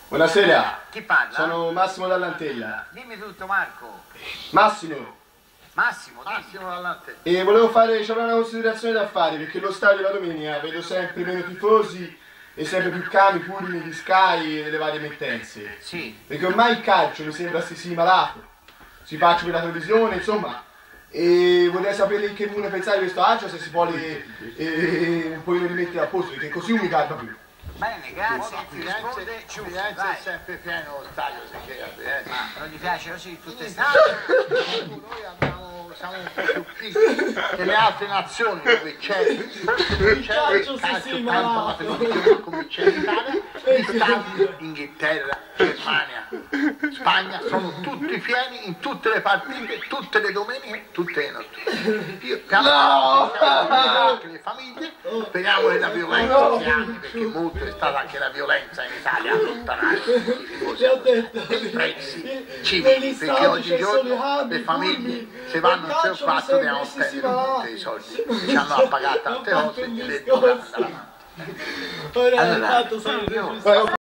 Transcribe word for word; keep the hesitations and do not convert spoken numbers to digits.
Buonasera. Chi parla? Sono Massimo Dall'Antella. Dimmi tutto, Marco. Massimo. Massimo, dimmi. Massimo Dall'Antella. E volevo fare, c'è una considerazione da fare, perché lo stadio la domenica vedo sempre meno tifosi e sempre più cami, pullman di Sky e delle varie emittenze. Sì. Perché ormai il calcio mi sembra si sia malato. Si faccia per la televisione, insomma. E vorrei sapere in che modo pensate di questo calcio, se si può le, eh, un po' rimettere a posto, perché così non mi calma più. Bene, grazie. Ti Firenze, risponde giù. Firenze Vai. è sempre pieno lo stadio, se chiede a Firenze. Ma non gli piace così tutte In ste Italia noi andiamo, siamo un po' più piccoli che le altre nazioni dove c'è il calcio, calcio tanta la televisione come c'è in Italia, gli stadi, Inghilterra, Germania, Spagna sono tutti pieni in tutte le partite, tutte le domeniche, tutte le notti. Io no! Anche le famiglie, speriamo che la violenza si anni, perché molto è stata anche la violenza in Italia a allontanare i tifosi dei prezzi civili, perché oggigiorno le famiglie se vanno in tre o quattro devono spendere tutti i soldi, ci hanno a pagare tante cose e le dura dalla mano. Allora, io